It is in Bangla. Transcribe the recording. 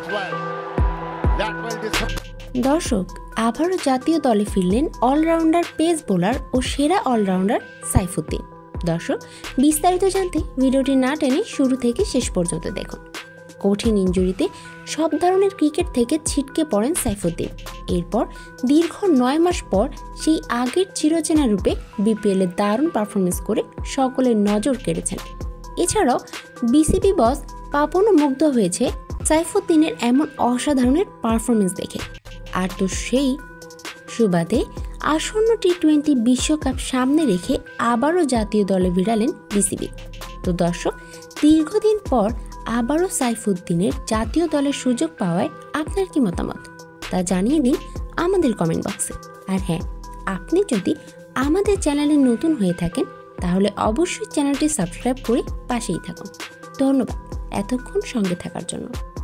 দর্শক, আবারও জাতীয় দলে ফিরলেন অলরাউন্ডার পেস বোলার ও সেরা অলরাউন্ডার সাইফুদ্দিন। দর্শক, বিস্তারিত জানতে ভিডিওটি না টেনে শুরু থেকে শেষ পর্যন্ত দেখুন। কঠিন ইনজুরিতে সব ধরনের ক্রিকেট থেকে ছিটকে পড়েন সাইফুদ্দিন। এরপর দীর্ঘ 9 মাস পর সেই আগের চিরচেনা রূপে বিপিএলে দারুণ পারফরমেন্স করে সকলের নজর কেড়েছেন। এছাড়াও বিসিবি বস পাপনও মুগ্ধ হয়েছে সাইফুদ্দিনের এমন অসাধারণের পারফরমেন্স দেখে। আর তো সেই সুবাদে আসন্ন টি-20 বিশ্বকাপ সামনে রেখে আবারও জাতীয় দলে ভিড়ালেন বিসিবি। তো দর্শক, দীর্ঘদিন পর আবারও সাইফুদ্দিনের জাতীয় দলের সুযোগ পাওয়ায় আপনার কি মতামত তা জানিয়ে দিন আমাদের কমেন্ট বক্সে। আর হ্যাঁ, আপনি যদি আমাদের চ্যানেলে নতুন হয়ে থাকেন তাহলে অবশ্যই চ্যানেলটি সাবস্ক্রাইব করে পাশেই থাকুন। ধন্যবাদ এতক্ষণ সঙ্গে থাকার জন্য।